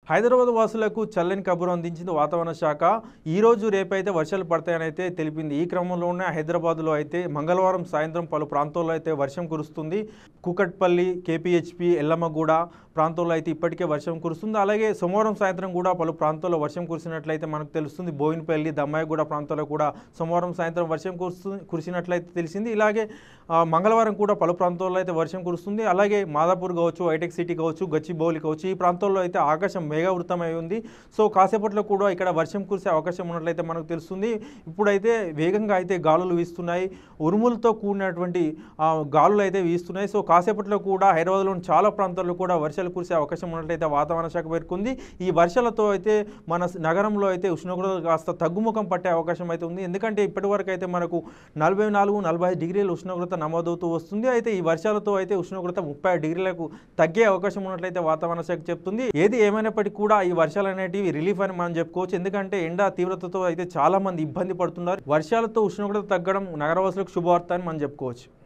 హైదరాబాద్ వాసులకు చల్లని కబురు అందించింది వాతావరణ శాఖ. ఈరోజు రేపైతే వర్షాలు పడతాయని అయితే తెలిపింది. ఈ క్రమంలోనే హైదరాబాద్లో అయితే మంగళవారం సాయంత్రం పలు ప్రాంతాల్లో అయితే వర్షం కురుస్తుంది. కూకట్పల్లి, కేపీహెచ్పీ, ఎల్లమ్మగూడ ప్రాంతాల్లో అయితే ఇప్పటికే వర్షం కురుస్తుంది. అలాగే సోమవారం సాయంత్రం కూడా పలు ప్రాంతాల్లో వర్షం కురిసినట్లయితే మనకు తెలుస్తుంది. బోయినపల్లి, దమ్మాయిగూడ ప్రాంతాల్లో కూడా సోమవారం సాయంత్రం వర్షం కురిసినట్లయితే తెలిసింది. ఇలాగే మంగళవారం కూడా పలు ప్రాంతాల్లో అయితే వర్షం కురుస్తుంది. అలాగే మాదాపూర్ కావచ్చు, హైటెక్ సిటీ కావచ్చు, గచ్చిబౌలి కావచ్చు, ఈ ప్రాంతాల్లో అయితే ఆకాశం మేఘావృతమై ఉంది. సో కాసేపట్లో కూడా ఇక్కడ వర్షం కురిసే అవకాశం ఉన్నట్లయితే మనకు తెలుస్తుంది. ఇప్పుడైతే వేగంగా అయితే గాలులు వీస్తున్నాయి, ఉరుములతో కూడినటువంటి గాలులు అయితే వీస్తున్నాయి. సో కాసేపట్లో కూడా హైదరాబాద్లోని చాలా ప్రాంతాల్లో కూడా వర్షాలు కురిసే అవకాశం ఉన్నట్లయితే వాతావరణ శాఖ పేర్కొంది. ఈ వర్షాలతో అయితే మన నగరంలో అయితే ఉష్ణోగ్రత కాస్త తగ్గుముఖం పట్టే అవకాశం అయితే ఉంది. ఎందుకంటే ఇప్పటివరకు అయితే మనకు 44-45 డిగ్రీల ఉష్ణోగ్రత నమోదవుతూ వస్తుంది. అయితే ఈ వర్షాలతో అయితే ఉష్ణోగ్రత 30 డిగ్రీలకు తగ్గే అవకాశం ఉన్నట్లయితే వాతావరణ శాఖ చెప్తుంది. ఏది ఏమైనప్పటికీ కూడా ఈ వర్షాలు అనేటివి రిలీఫ్ అని మనం చెప్పుకోవచ్చు. ఎందుకంటే ఎండ తీవ్రతతో అయితే చాలా మంది ఇబ్బంది పడుతున్నారు. వర్షాలతో ఉష్ణోగ్రత తగ్గడం నగరవాసులకు శుభవార్త అని మనం చెప్పుకోవచ్చు.